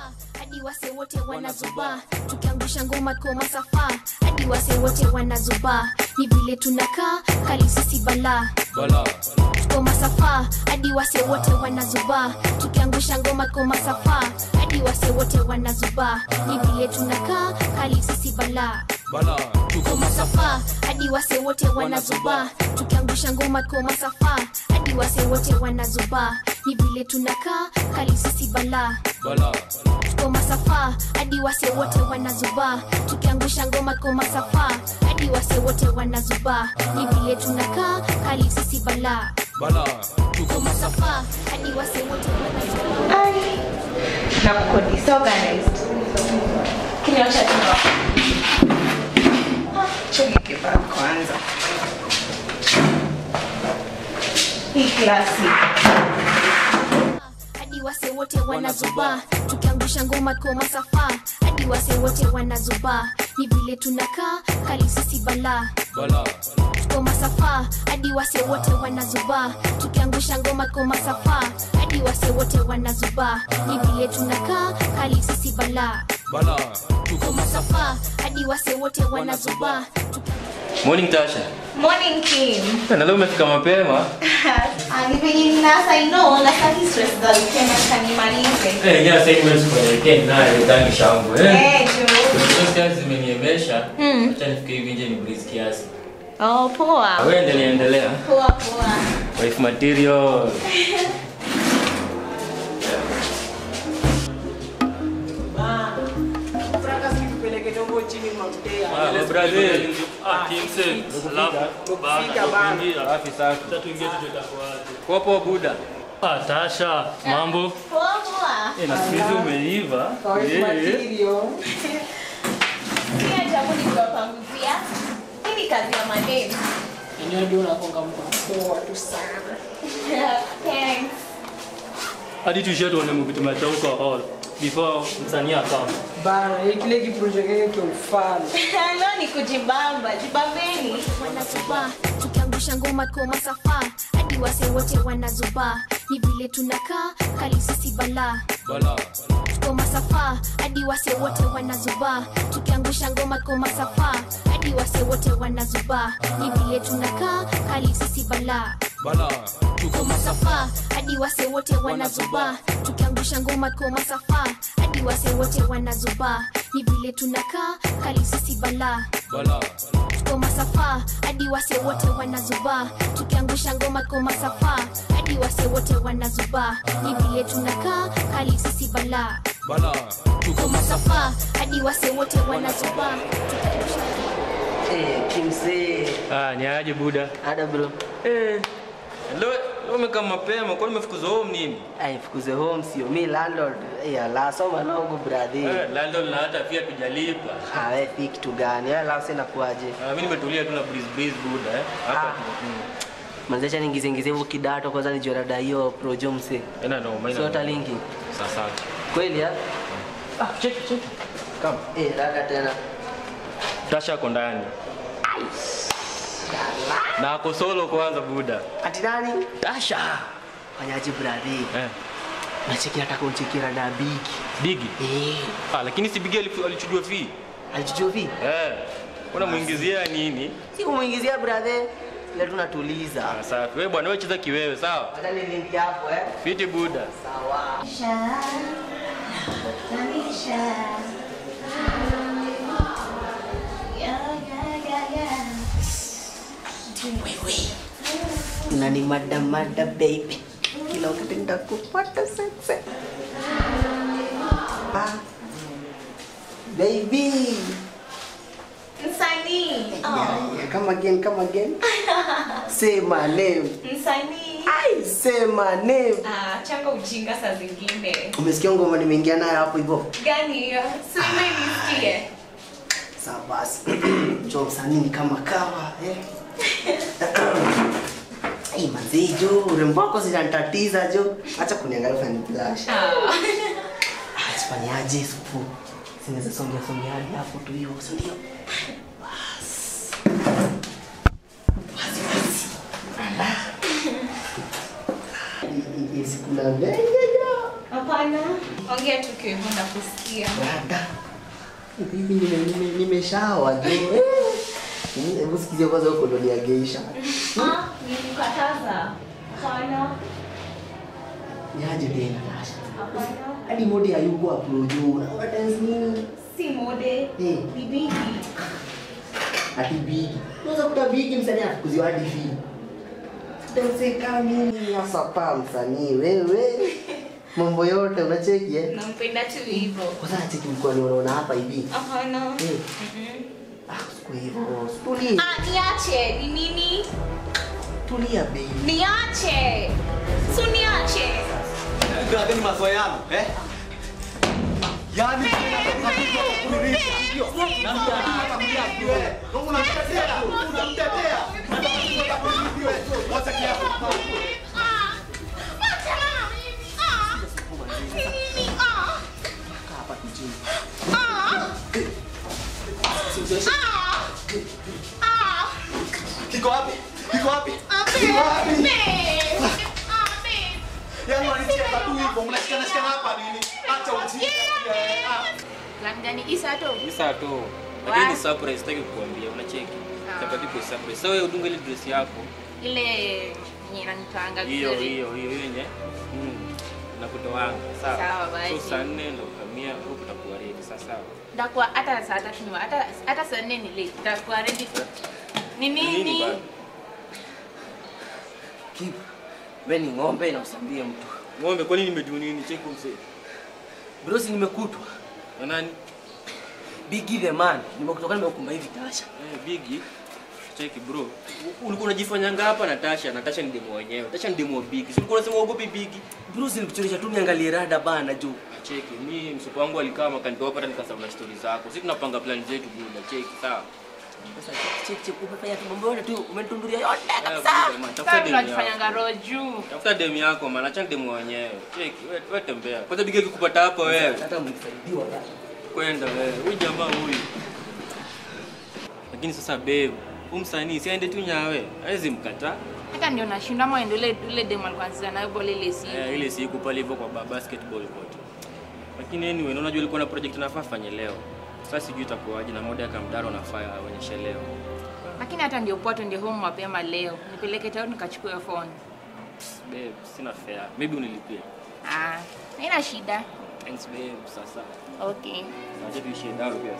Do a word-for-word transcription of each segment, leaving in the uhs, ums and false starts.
hadi wase wote wanazuba, tukiangusha ngoma kwa masafa hadi wase wote wanazuba, ni vile tunakaa kali sisi bala bala kwa masafa hadi wase wote wanazuba, tukiangusha ngoma kwa masafa hadi wase wote wanazuba, ni vile tunakaa kali sisi bala bala tuko masafa hadi wase wote wanazuba, tukiangusha ngoma kwa masafa hadi wase wote wanazuba, ni vile tunakaa kali sisi bala bala tuko masafa hadi wase wote wanazuba, tukiangusha ngoma kwa masafa hadi wase wote wanazuba, ni vile tunakaa kali sisi bala bala tuko masafa hadi wase wote wanazuba. Ai na kuko disorganized kinyosha tena cheki kipa kwanza hii klasi hadi wase wote wanazuba, tukiangusha ngoma kwa masafa hadi wase wote wanazuba, ni vile tunakaa kali sisi bala bala kwa masafa hadi wase wote wanazuba, tukiangusha ngoma kwa masafa hadi wase wote wanazuba, ni vile tunakaa kali sisi bala bala tuko masafa hadi wase wote wanazuba. Morning Tasha. Morning Kim. Na leo umefika mapema. Ah, ni venye nasa ino na saki stress za weekend kanimalize. Eh, jana sasa hivi kwa weekend na ndio shangu eh. Eh, jo. Sasa zimeniemesha. Mm. Acha nifike hivi nje ni breeze kiasi. Oh, poa. Wewe endelea endelea. Poa poa. Wife material. Ah, Brazil. Ah, Kimse. Alafu Fika bana. Safi safi. tatu ingie tutakuaje. Popo buda. Ah, Tasha, mambo? Poa poa. Eh, na siku umeiva. Wife material. Pia jambo ni kwa panguzia. Hii ni kazi ya madeni. Enyewe ndio unakonga mtu poa tu sana. Thanks. Hadi tushetu wane mvitu matauka hall. Before msanii akama. Bana, ile ki project yetu ufala. Leo ni kujibamba, jibambeni. Wanazuba, tukiangusha ngoma kwa masafa hadi wase wote wanazuba, ni vile tunakaa kali sisi bala bala kwa masafa hadi wase wote wanazuba, tukiangusha ngoma kwa masafa hadi wase wote wanazuba, ni vile tunakaa kali sisi bala bala tuko masafa hadi wase wote wanazuba, tukiangusha ngoma kwa masafa hadi wase wote wanazuba, ni vile tunakaa kali sisi bala bala kwa masafa hadi wase wote wanazuba, tukiangusha ngoma kwa masafa hadi wase wote wanazuba, ni vile tunakaa kali sisi bala bala tuko masafa hadi wase wote wanazuba. Eh, Kimse. Ah, ni aje buda? Ada bro. Eh. Leo leo umekama mapema, kwa nini umefukuzwa home nini? Ai fukuze home sio mimi landlord. Eh, la soma longo brother. Eh, landlord na hata pia kujalipa. Ah, wewe fiki kitu gani? Wewe la sina kuaje? Ah, mimi nimetulia tu na breeze breeze buda eh. Hapa. Ah. Manzesha ningize ngize huko kidato kwanza nijua dada hiyo projo mse. Ena no, maina. Sio talingi. Sasa. Kweli ya? Ah, check check. Come. Eh, dada tena. Tasha ako ndani. Na ako solo kwanza buda. Ati nani? Tasha. Fanyaje brother? Eh. Nacheki nataka unchekira na big. Bigi. Eh, Ah, lakini si Bigi alichujua fee. alijua vi? Eh. Unamuingizia nini? Si kumuingizia brother. Ile tunatuliza. Ah, safi. Wewe bwana wewe cheza kiwewe, sawa? Hata ni link hapo eh. Fiti buda. Sawa. Nani mada mada baby. Kila wakati nitakupata sasa. Ah. Baby. Msanii. Yeah, yeah, come again, come again. Say my name. Msanii. I say my name. Ah, changa ujinga saa zingine. Umesikia ngoma nimeingia nayo hapo hivyo? Gani hiyo? Sema nisikie. Sawa basi. Jo msanii kama kawa eh. Eh manzi jo, urembo wako zinanitatiza jo. Acha kuniangalia fani blush. Ah. Ah, sifanyaje supu. Sinaweza songea songea hadi hapo tu hiyo, si ndio? Bas. Basi basi. Ala. Yes, kuna ndege jo. Hapo Hapana. Ongea tu kwa nakusikia. Brada. Bibi nime nimeshawa jo. Hebu sikizie kwanza huko ndo ni geisha. Ah, nilikataza. Hapana. Niaje tena Tasha. Hapana. Hadi mode hayuko hapo juu. Na dance nini? Si mode. Eh. Ni bigi. Ati bigi. Unaweza kuta bigi msanii anakuziwa hadi fee. Dance kama nini hasa pa msanii wewe? Mambo yote unacheki eh? Nampenda tu hivyo. Kwa sababu cheki mko unaona hapa hivi. Hapana. Eh. Mhm. Ah, siku hivyo. Tulia. Ah, niache. Ni nini? Tulia baby. Niache. Su niache. Brother ni mazoeano, eh? Yaani tunapigwa kukurisha. Ndio. Na mtakuja wewe. Mungu unamtetea. Unamtetea. Unataka kukulipiwa. Wacha kiapo. Ah. Wacha. Ah. Nini? Ah. Hapa kijini. Ah. Ah. Ah. Kiko wapi? Kiko wapi? Abe. Kiko wapi? Abe. Abe. Yaani wanacheka tu hivyo, mnashikana shikana hapa nini? Acha ujinga. Ah. Langani isa to. Isa tu. Lakini surprise sitaki kukuambia, unacheki. Tapati kwa surprise. Sasa wewe udunge ile dress yako. Ile nyera nitanga Hiyo hiyo hiyo yenye. Mm. Nakutoanga. Sawa. Sawa, basi. So saa nne ndo kamia huko utakuwa ready. Sasa sawa. Ndakuwa hata saa tatu ni hata hata saa nne ni late. Ndakuwa ready. Ni Nini nini? bado? Kibu. Wewe ni ng'ombe na usambie mtu. Ng'ombe kwani nimedu nini? Cheki mzee. Bro, si nimekutwa. Na nani? Biggie the man. Nimekutoka nimekukumba hivi Tasha. Eh, Biggie. Cheki bro. Ulikuwa unajifanyanga hapa na Tasha. Na Tasha ni demo wenyewe. Tasha ni demo wa Biggie. Si ulikuwa unasema uogopi Biggie? Bro, si nikuchoresha tu niangalie rada bana jo. Cheki, mimi msupa wangu alikaa makanitoa hapa nikasema na stories zako. Sisi tunapanga plan zetu bro. Cheki, sawa. Sasa cheki cheki umefanya tu mambo yote tu umenitunduria yote Eh, kabisa. bro, man, tafuta Sasa demu yako. tunajifanyanga roho juu. Tafuta demu yako maana acha demu wenyewe. Cheki, wewe wewe tembea. Kwanza Biggie akikupata hapa wewe. Hata mnisaidiwa bana. Kwenda wewe. Huyu jamaa huyu. Lakini sasa babe, huyu msanii si aende tu nyawe. Hawezi mkataa. Hata ndio nashinda mwendo ile ile demo alikuanza nayo bole ile si. Eh, ile siku pale hivyo kwa ba- basketball court. Lakini anyway, unajua ilikuwa na project nafaa fanye leo. Sasa sijui itakuwaje na moda kama Mdaro nafaa aonyeshe leo. Lakini hata ndio pote ndio home mapema leo. Nipeleke tao nikachukue phone. Babe, sina fare. Maybe unilipie. Ah, haina shida. Thanks babe. Sasa. Okay. Acha tuishie Daro pia.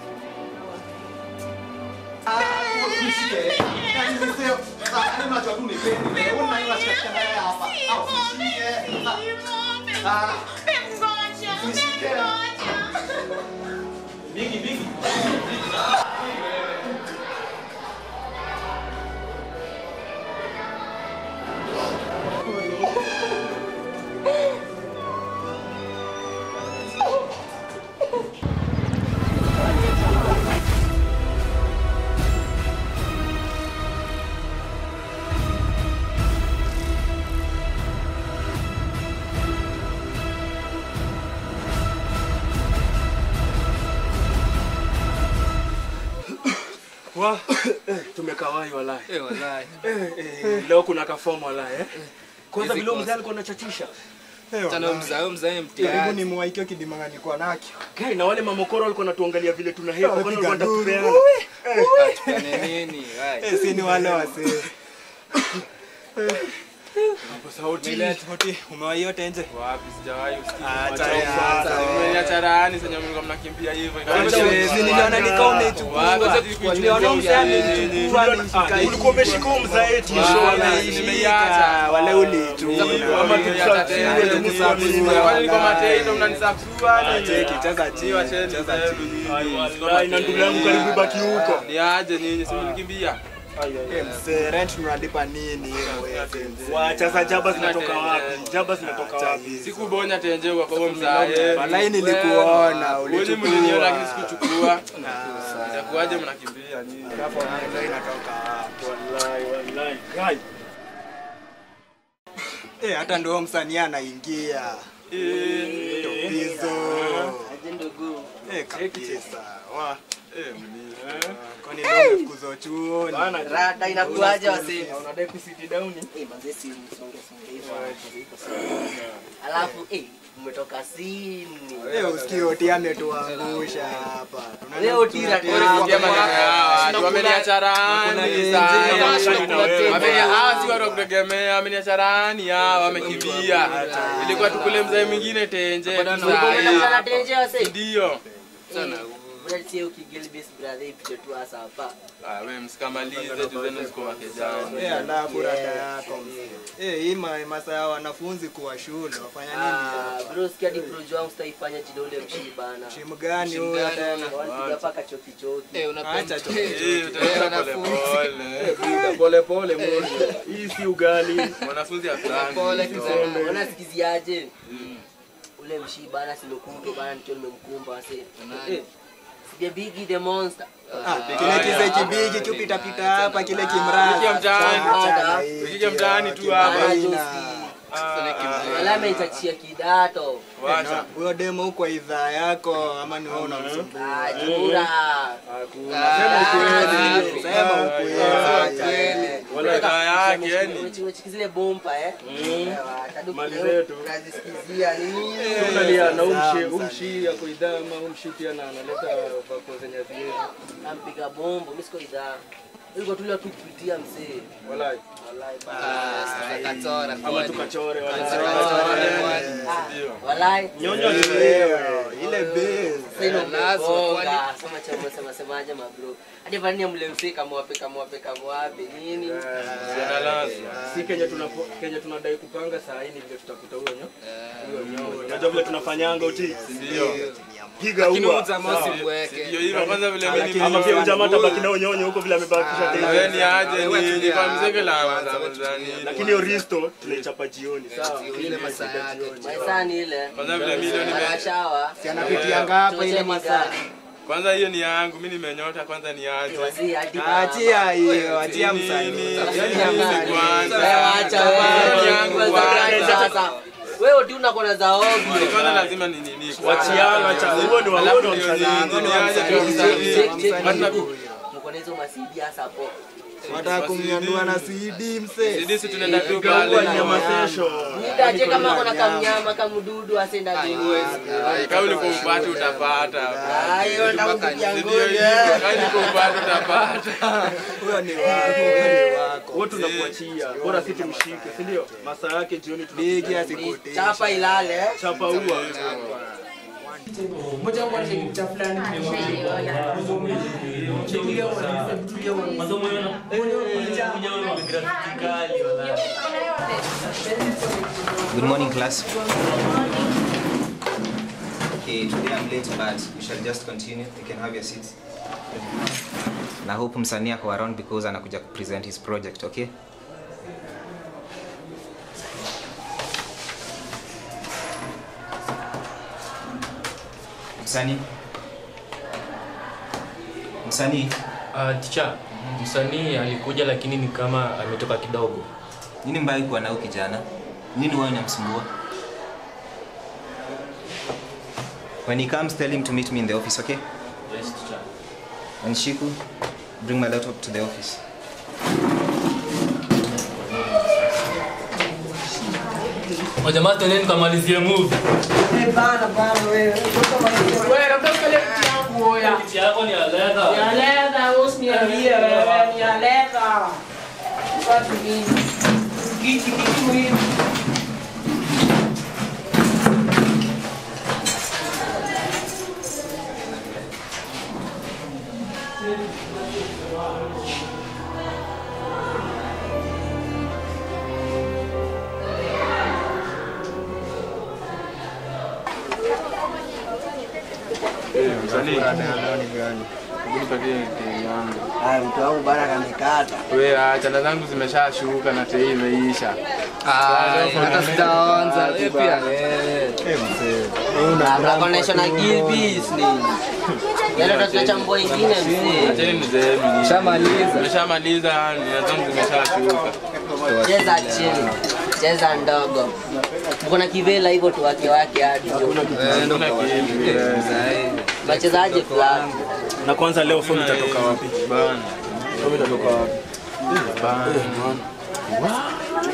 Ah, usishike. Yaani mseo. Ah, ni macho tu ni pende. Wewe unaiwa shikana naye hapa. Au usishike. Ah. Usishike. Biggie, Biggie. Wa, tumekawai walai. Eh, wallahi. Eh, eh, leo kuna kafomu walai eh. Kwanza vile mzee alikuwa anachatisha. Tana mzao mzao Karibu mtiani. ni mwaikio kidimanganyiko nakyo. Kai na wale mamokoro walikuwa natuangalia vile tuna hepa kwani Wapiga walikuwa duru. wanatupeana. Tupane nini? Hai. Eh, si ni wale wasee. Hapo sauti. Millet hoti umewahi yote nje? Wapi sijawahi usikia. Acha ya. Nimeniacha rahani sasa mlikuwa mnakimbia hivyo. Si niliona nikao umechukua. Niliona mzee amechukua ameshika hivi. Ulikuwa umeshika huo mzee eti Ah, show ameshika. Wale ulichukua. Ama tuliacha tena nilikuwa mateito mnanisafua Cheki cheza chini. Cheza chini. Wallahi na ndugu yangu karibu baki huko. Ni aje nyinyi si mlikimbia? Eh, mzee rent tunalipa nini hiyo wewe? Wacha za jaba zinatoka wapi? Jaba zinatoka wapi? Sikubonya tenje kwa kwa mzae. Walai nilikuona Wewe ulichukua. mliniona lakini sikuchukua. Itakuwaje mnakimbia nyinyi? Hapo ndio inatoka hapo. Wallahi wallahi. Kai. Eh, hata ndio msanii anaingia. Eh, Hizo. Aje ndogo. Eh, kabisa. Wa. eh mni. Kwa Kwani ndio kuzo chuoni. Bana rada inakuaje wase? Unadai kusiti down? Eh manze si msonge songe hivyo. Alafu eh umetoka sini. Leo usikio oti ametuangusha hapa. Leo tira Kuongea maneno hawa, wameniacha rani sana. Wamenia hawa si watu kutegemea, wameniacha rani hawa wamekimbia. Ilikuwa tukule mzee mwingine tenje. Unataka tenje wase? Ndio. Sana. Bwana sio kigilbis brother ipite tu hasa hapa. Ah wewe msikamalize tu zenu ziko wakejani. Eh andaa burada yako. Eh hii masaa ya wanafunzi kuwa shule wafanya nini? Ah bro sikia di project wangu sitaifanya jina ule mshi bana. Mshimu gani huyo tena? Wanapiga paka choki choki. Eh unapenda choki. Eh utaenda pole pole. Pole pole mbona. Hii si ugali. Mwanafunzi afanye. Pole kidogo. Unasikiziaje? Ule mshi bana silokumbe bana nikiwa nimemkumba wase. Eh the biggie the monster. Ah, kile kise kibigi kupita pita hapa kile kimrazi. Kile mtaani. Kile mtaani tu hapa. Alama itachia kidato. Wacha. Huyo demo huko idhaa yako ama ni wewe unamsumbua? Ah, jura. Hakuna. Sema ukweli. Sema ukweli. Wala idhaa yake yani. Unachikizile bomba eh. Mali zetu. Unazisikizia nini? Unalia na umshi umshi ya kuidhaa ama umshi pia na analeta bako zenye zile. Nampiga bombo, mimi siko idhaa. Ilikuwa tulia tu kupitia mzee. Wallahi. Wallahi. Ah, tukachora ama tukachore wallahi. Wallahi. Nyonyo leo ile base. Sasa nazo kwani sema chama sema semaje mabro. Hadi vania mlemfika mwape kama wape kama wapi nini? Jana lazo. Si Kenya tunapo Kenya tunadai kupanga saa hii vile tutakuta huyo nyo. Huyo nyo. Unajua vile tunafanyanga uti. Ndio. Piga huwa. Lakini ujamaa usimweke. Ndio hivyo kwanza vile mimi ama pia ujamaa tabaki nao nyonyo huko vile amebakisha tena. Wewe ni aje ni ni kwa mzee la Tanzania. Lakini hiyo risto tunaichapa jioni sawa. Ile masaa yake. Masaa ni ile. Kwanza vile milioni Shawa. Si anapitia ngapi ile masaa? Kwanza hiyo ni yangu, mimi nimenyota kwanza ni aje. Achia hiyo, achia msanii. Kwanza acha wewe yangu sasa. Wewe ndio unakuwa za ovyo. Kwanza lazima ni nini? Wachiana acha huo ni waono msanii. Ni aje tu. Mko na hizo masidi hasa hapo. Wataka kumnyandua na C D mse. C D si tunaenda tu Kwa pale nyama sesho. Nitaje kama kuna kamnyama kamdudu asenda duwe. Kama uliko upate utapata. Hayo ndakupigia ngoni. Kama uliko upate utapata. Huyo ni wako. Wote tunakuachia. Bora sisi mshike, si ndio? Masaa yake jioni Bigi asikote. Chapa ilale. Chapa huwa. Moja kwa moja kitu fulani. Good morning, class. Okay, today I'm late, but we shall just continue. You can have your seats. Na hope msanii ako around because anakuja present his project, okay? Msanii? Msanii? Ah, teacher. Msanii alikuja lakini ni kama ametoka kidogo. Nini mbaya kuwa nao kijana? Nini wewe unamsumbua? When he comes, tell him to meet me in the office, okay? Yes, teacher. And Shiku, bring my laptop to the office. Wajamaa tenen kamalizie movie. Eh bana bana wewe. Wewe labda kale kitu yangu hoya. Kitu yako ni aleta. Ya leta usiniambie wewe ni aleta. Watu nini? Kitu kitu muhimu. Msanii ni gani? Hebu patie tei yangu. Ah, mtu wangu bana kamekata. Wewe acha na zangu zimeshashuka na tei imeisha. Ah, hata sijaanza. Wewe pia wewe. Eh mse. Una connection na Gilbis ni. Yale tutachambua ingine mzee. Acha ni mzee mimi. Shamaliza. Nimeshamaliza na zangu zimeshashuka. Cheza chini. Cheza ndogo. Mko na kivela hivyo tu wake wake hadi. Hakuna kitu. Ndio. Wachezaji fulani. Na kwanza leo fomu itatoka wapi? Bana. Fomu itatoka wapi? Bana.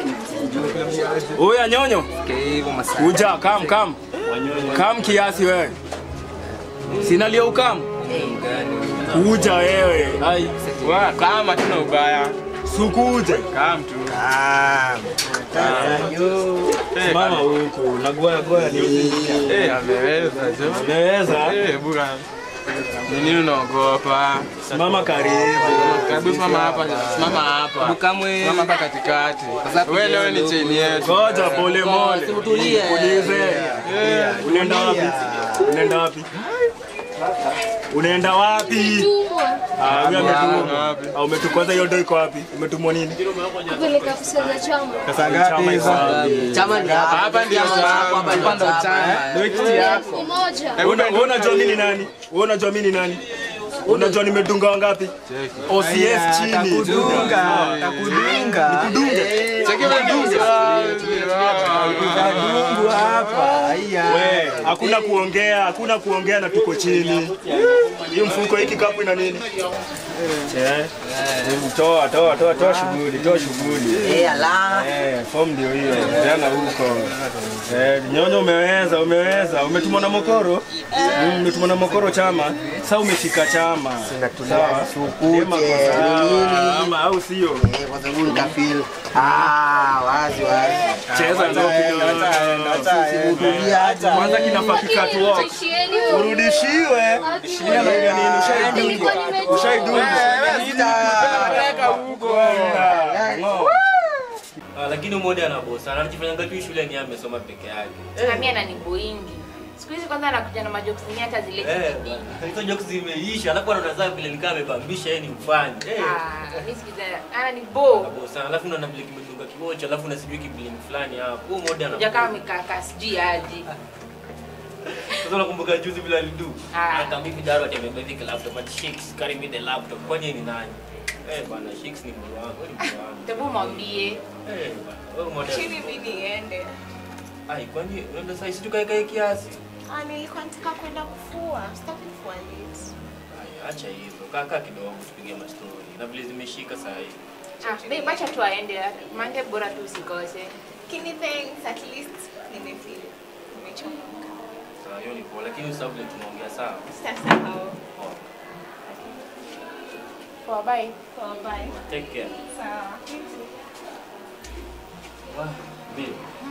Oya nyonyo. Kuja kam kam. Kam kiasi wewe. Sina leo kam. Kuja wewe. Ai. Wa kama tuna ubaya. Sukuje. Kam tu. Kam. Yo. Mama huko. Nagoya goya ni. Eh, ameweza jo. Ameweza. Eh, bura. Nini unaogopa? Simama karibu. Karibu simama hapa. Simama hapa. Kamwe. Simama hapa katikati. Wewe leo ni cheni yetu. Ngoja pole pole. Utulie. Ulize. Unaenda wapi? Unaenda wapi? Unaenda wapi? Ah, wewe umetumwa. Au umetukwaza hiyo ndio iko wapi? Umetumwa nini? Kupeleka pesa za chama. Pesa ngapi hizo? Chama ni hapa. Hapa ndio hapa ndio chama. Ndio kiti yako. Mmoja. Wewe unajua mimi ni nani? Wewe unajua mimi ni nani? Unajua nimedunga wangapi? O C S chini. Takudunga. Takudunga. Nikudunga. Cheki umedunga. Takudunga hapa. Haya. Wewe, hakuna kuongea, hakuna kuongea na tuko chini. Hii mfuko hiki kapu ina nini? Eh. Toa, toa, toa, toa shughuli, toa shughuli. Eh, ala. Eh, form ndio hiyo. Jana huko. Eh, nyonyo umeweza, umeweza. Umetumwa na Mokoro? Mm, umetumwa na Mokoro chama. Sasa umeshika chama. Sawa. Sukuje. Ama au sio? Eh, kwa sababu nikafeel. Ah, wazi wazi. Cheza ndio kidogo. Utulia hata. Kwanza kinafaa kikatu walk. Urudishiwe. Shida ndio nini? Ushaidunga. Ushaidunga. Peleka huko. Ah, lakini umeona ana boss. Anajifanya ngapi shule ni amesoma peke yake. Na mimi ananiboingi. Siku hizi kwanza anakuja na majokes zingine hata zile Eh, zingine. hizo jokes zimeisha. Alafu anatazama vile nikaa amebambisha yeye ni mfani. Eh. Ah, mimi sikiza. Ananibo. Boss, alafu unaona vile kimedunga kimoja, alafu unasijui kibling fulani hapo. Huo mode ana. Kuja kama mikaka sijui aje. Sasa unakumbuka juzi vile alidu? Ah. Akambipi daro atemebeba hivi laptop but Shakes carry me the laptop. Kwani yeye ni nani? Eh bana, Shakes ni mtu wangu, ni mtu wangu. Tebu mwambie. Eh bana, wewe mode. Chini mimi niende. Ai, kwani unaenda sasa hivi tukae kae kiasi? Ah, nilikuwa nataka kwenda kufua. Sitaki kufua late. Ai, acha hivyo. Kaka kidogo tupige mastori. Na vile zimeshika sasa hivi. Ah, babe acha tu aende. Mande bora tu usikose. Kini thanks at least nimefeel. Nimechoka. Sawa, hiyo ni poa, lakini usahau vile tunaongea sawa. Sasa hao. Poa, bye. Poa, bye. Take care. Sawa. Wah, babe.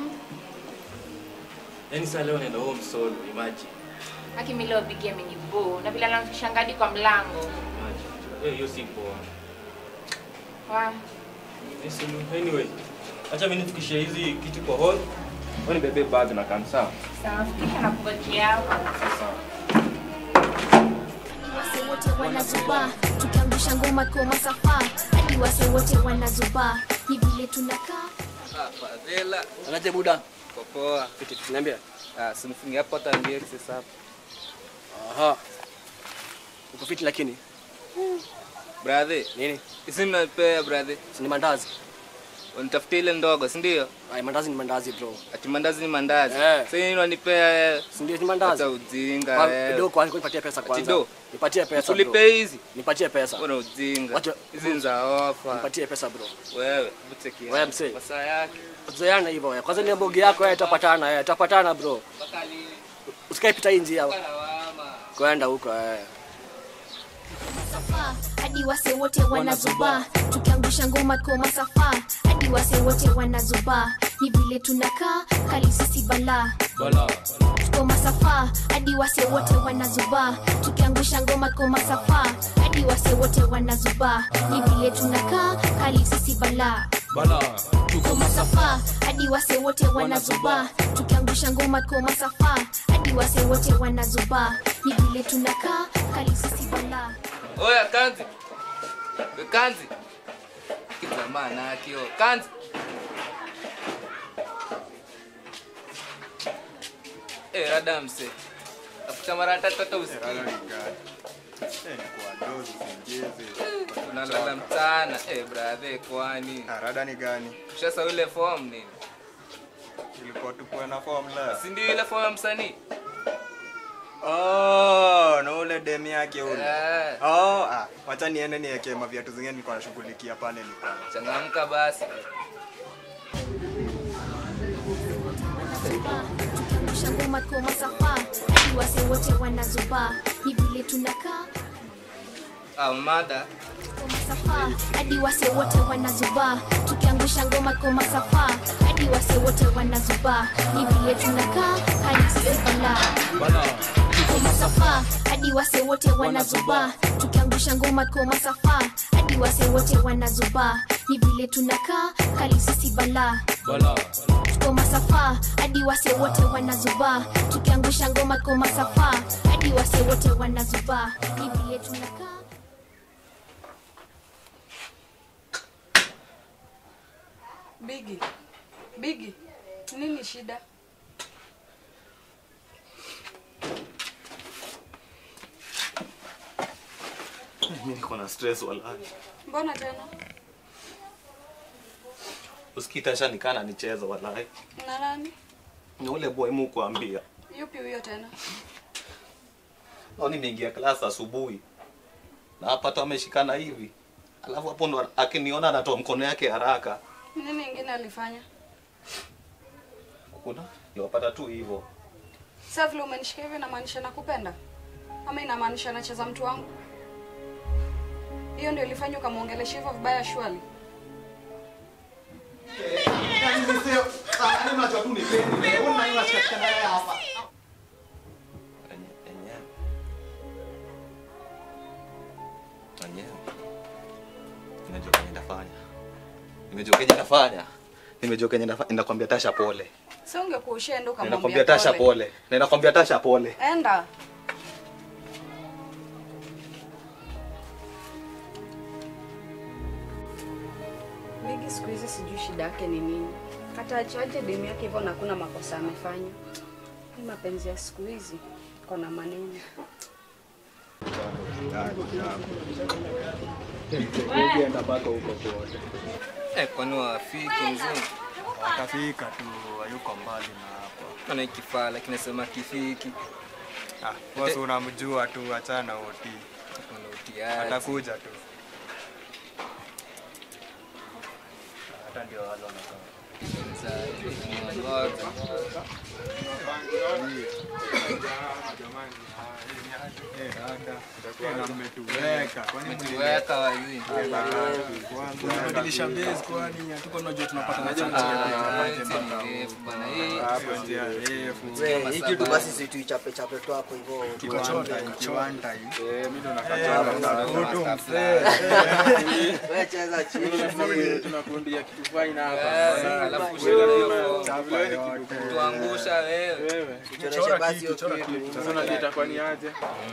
Yaani sasa leo naenda home solo, imagine. Haki mimi leo big game ni bo. Na bila namshangadi kwa mlango. Imagine. Eh, hiyo si poa. Wa. Yes, anyway. Acha mimi nifikishie hizi kitu kwa hall. Wewe bebe bag na kamsa. Sawa, fikisha na kungojea hapa. Sawa. Wase wote wanazuba, tukiangusha ngoma kwa masafa. Hadi wase wote wanazuba, ni vile tunakaa. Hapa Zela. Anaje buda? Popoa. Kitu tunaambia. Ah, simfungi hapo hata mbie sasa hapo. Aha. Uko fiti lakini. Brother, nini? Isi mnapea brother. Si ni mandazi. Unitafutia ile ndogo, si ndio? Ai, mandazi ni mandazi bro. Ati mandazi ni mandazi. Eh. Sasa nini unanipea? Si ndio ni mandazi. Hata ujinga wewe. Kidogo kwanza nipatie pesa kwanza. Tido. Nipatie pesa. Ulipe hizi. Nipatie pesa. Una ujinga. Wacha hizi ni za ofa. Nipatie pesa bro. Wewe, buteki. Wewe msee. Masaa yake. Tuzoeana hivyo wewe. Kwanza ni mbogi yako wewe tutapatana wewe. Tutapatana bro. Usikae pita hii njia. Kwenda huko eh. Masafa, hadi wase wote wanazuba, tukiangusha ngoma kwa masafa. Hadi wase wote wanazuba, ni vile tunakaa kali sisi bala. Bala. Kwa masafa, hadi wase wote wanazuba, tukiangusha ngoma kwa masafa. Hadi wase wote wanazuba, ni vile tunakaa kali sisi bala. Bala. Tuko masafa, hadi wase wote wanazuba, tukiangusha ngoma kwa masafa. Hadi wase wote wanazuba, ni vile tunakaa kali sisi bala. Oya Kanzi. We Kanzi. Kijamaa na kio. Kanzi. Eh, rada mse. Afuta mara tatu hata usikie. Rada ni gani? Eh, kwa dozi singeze. Unalala mchana. Eh, brother kwani? Rada ni gani? Ushasa ile form nini? Ilikuwa tupo na form la. Si ndio ile form ya msanii? Oh, no ule demi yake ule. Yeah. Oh, ah, wacha niende niweke maviatu zingine nilikuwa nashughulikia pale nilikuwa. Changamka basi. Shangoma kwa masafa, hadi wase wote wanazuba. Ni vile tunakaa. Ah, mada. Kwa masafa, hadi wase wote wanazuba. Tukiangusha ngoma kwa masafa, hadi wase wote wanazuba. Ni vile tunakaa, hadi sisi bala. Bala. Kwa masafa, hadi wase wote wanazuba. Tukiangusha ngoma kwa masafa, hadi wase wote wanazuba. Ni vile tunakaa, hadi sisi bala. Bala. Kwa masafa, hadi wase wote wanazuba. Tukiangusha ngoma kwa masafa, hadi wase wote wanazuba. Ni vile tunakaa. Bigi. Bigi. Nini shida? Mimi niko na stress wallahi. Mbona tena? Usikitasha nikana nicheza wallahi. Na nani? Ni ule boy mu kuambia. Yupi huyo tena? Nao nimeingia class asubuhi. Na hapa tu ameshikana hivi. Alafu hapo ndo akiniona anatoa mkono yake haraka. Nini ingine alifanya? Kuna niwapata tu hivyo. Sasa vile umenishikia hivi inamaanisha nakupenda? Ama inamaanisha nacheza mtu wangu? Hiyo ndio ilifanya ukamuongelesha hivyo vibaya shwali? Yaani nisio, ah, ni macho tu nipende. Una ni washika naye hapa. Enya. Enya. Nimejua kenye nitafanya. Nimejua kenye nitafanya. Nimejua kenye nitafanya. Ninakwambia Tasha pole. Sio ungekuwa ushaenda ukamwambia. Ninakwambia Tasha pole. Ninakwambia Tasha pole. Enda. Bigi siku hizi sijui shida yake ni nini. Hata achaje demu yake hivyo na kuna makosa amefanya. Ni mapenzi ya siku hizi kuna maneno. Enda bado huko kote. Eh, kwani wafiki mzee? Watafika tu, hayuko mbali na hapa. Ana kifaa lakini nasema kifiki. Ah, wewe unamjua tu, achana na oti. Kuna oti yake. Atakuja tu. Hata ndio wale wanakaa. Mmetuweka wazi. Tunabadilisha base kwani hatuko tunajua tunapata na chance bana. Hii hapo njia refu. Wewe hiki tu basi sisi tuichape chape tu hapo hivyo. Kiwanja kiwanja hii. Eh, mimi ndo nakachana. Wewe cheza chini. Tunakundia kitu fine hapa. Alafu shida tuangusha wewe. Wewe. Chora basi chora kitu. Sasa unaleta kwa ni aje?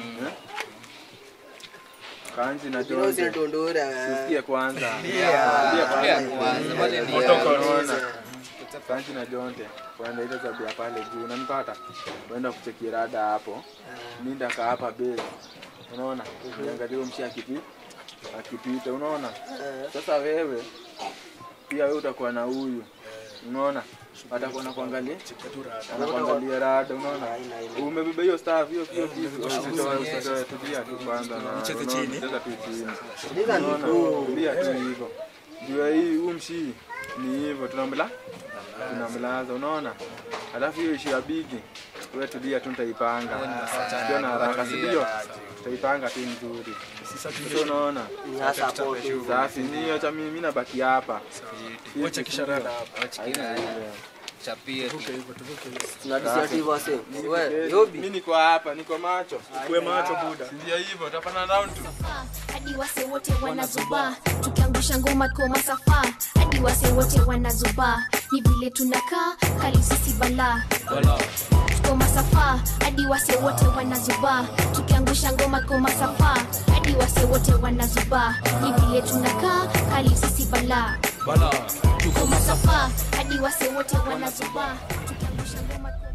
Kanzi na John. Ndio ndondora. Usikie kwanza. Ndio kwanza. Wale ndio. Corona. Kanzi na Jonte. Kwenda ile sababu ya pale juu. Unanipata? Kwenda kucheki rada hapo. Mimi ndaka hapa base. Unaona? Niangalie mshi akipi. Akipita, unaona? Sasa wewe pia wewe utakuwa na huyu. Unaona? Atakuwa na kuangalia anakuangalia rada, unaona? Umebeba hiyo staff hiyo hiyo kitu. Tulia tu kwanza na cheze chini. Cheza tu chini. Tulia tu hivyo. Ndio hii umshi ni hivyo tunamla. Tunamlaza, unaona? Alafu hiyo ishi ya bigi. Wewe tulia tu nitaipanga. Sio na haraka, sio? Tutaipanga tu nzuri. Sasa unaona? Sasa hapo tu. Sasa ni acha mimi nabaki hapa. Wacha kisharada hapa. Acha chapie tu. Tunadisia hivyo wase. Wewe Yobi. Mimi niko hapa, niko macho. Uwe macho buda. Ndio hivyo, utapana round tu. Hadi wase wote wanazuba. Tukiangusha ngoma kwa masafa. Hadi wase wote wanazuba. Ni vile tunakaa, kali sisi bala. Bala. Kwa masafa, hadi wase wote wanazuba. Tukiangusha ngoma kwa masafa. Hadi wase wote wanazuba. Ni vile tunakaa, kali sisi bala. Bala. Kwa masafa, hadi wase wote wanazuba. Tukiangusha ngoma kwa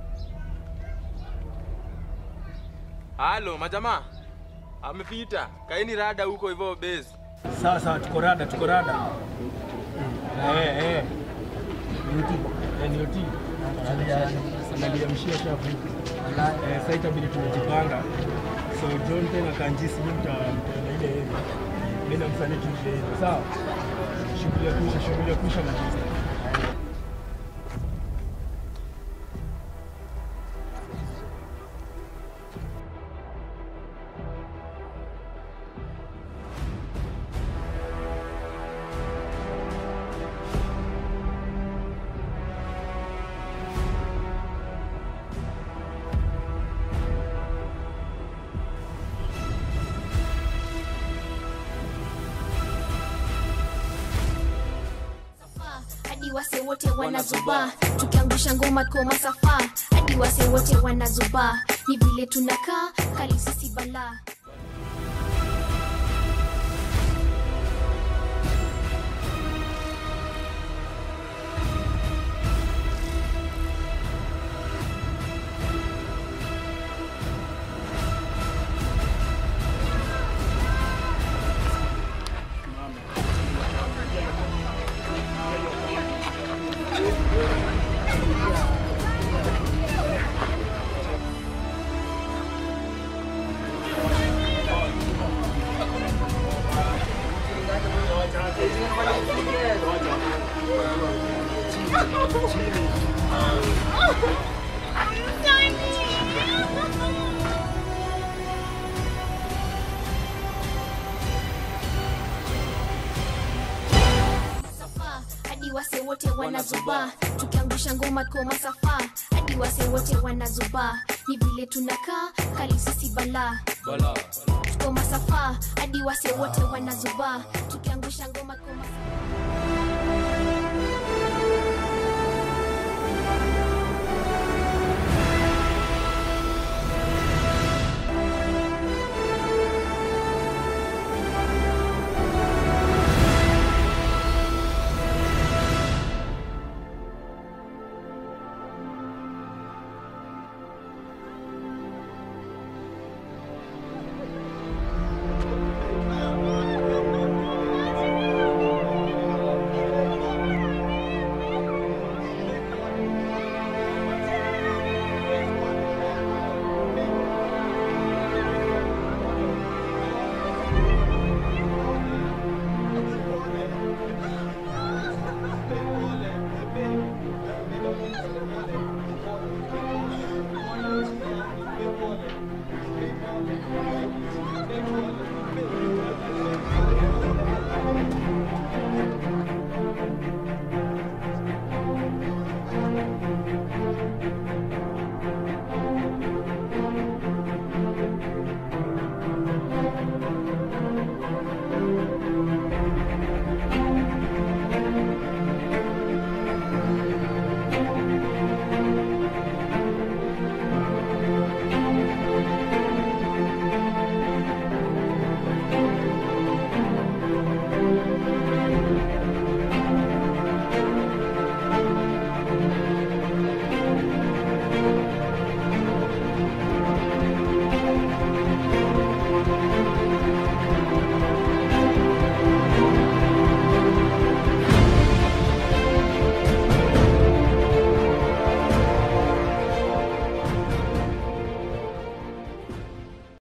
Halo, majamaa. Amepita. Kaeni rada huko hivyo base. Sawa sawa, tuko rada, tuko rada. Eh eh. N O T. Analiamshia shafu. Eh, sasa itabidi tumejipanga. So John tena kanjisi mta na ile ile. Mimi na msanii tushie. Sawa. Shughuli ya kusha, shughuli ya kusha na kisa. Wase wote wanazuba, tukiangusha ngoma kwa masafa, hadi wase wote wanazuba, ni vile tunakaa kali sisi bala. Hadi wase wote wanazuba, tukiangusha ngoma kwa masafa, hadi wase wote wanazuba, ni vile tunakaa kali sisi bala. Bala. Kwa masafa, hadi wase wote wanazuba, tukiangusha ngoma kwa masafa.